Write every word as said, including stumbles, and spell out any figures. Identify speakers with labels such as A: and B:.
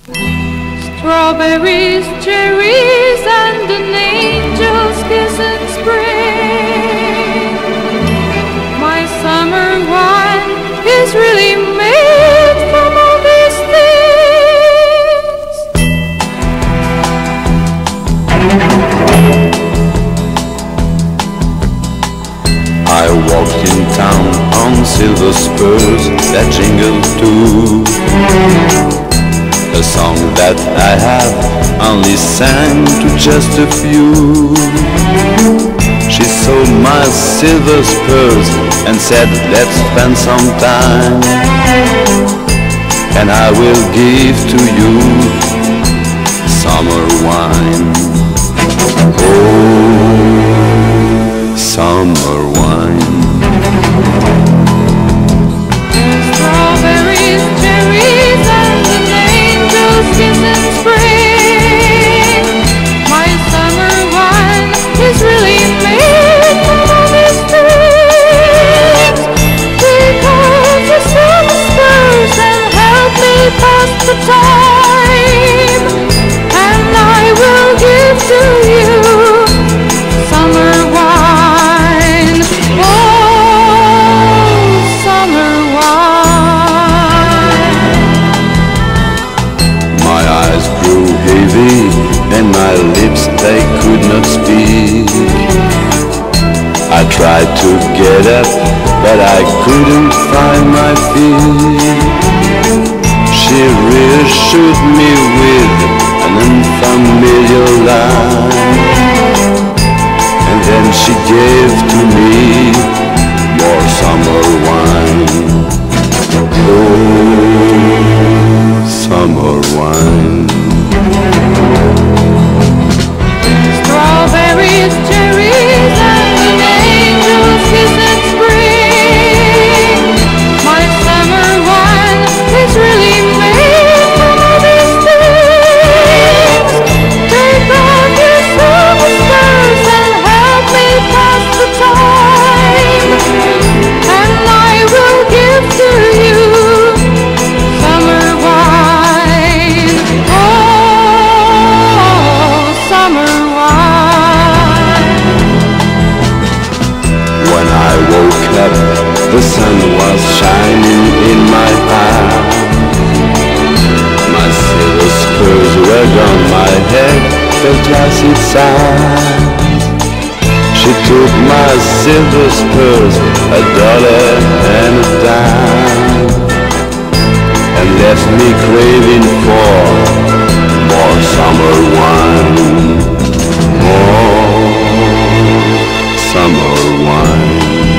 A: Strawberries, cherries, and an angel's kiss in spring. My summer wine is really made from all these things.
B: I walked in town on silver spurs that jingled too. A song that I have only sang to just a few. She saw my silver spurs and said, let's spend some time, and I will give to you summer wine. Oh, summer wine.
A: Strawberries, cherries, and an angel's kiss in spring. My summer wine is really made from all these things. Because the sun spurs and help me pass the time, and I will give to you summer wine. Oh, summer wine.
B: My eyes grew heavy and my lips, they could not speak. I tried to get up, but I couldn't find my feet. She reassured me with an unfamiliar line, and then she gave to me more summer wine. Oh, summer wine.
A: Strawberries, cherries, and an angel's kiss in spring. My summer wine is really made from all these things. Take off your silver spurs and help me pass the time, and I will give to you summer wine. Oh, summer wine.
B: When I woke up, the sun was shining in my eyes. My silver spurs were gone, my head felt twice its size. She took my silver spurs, a dollar and a dime, and left me craving for more summer wine. More summer wine.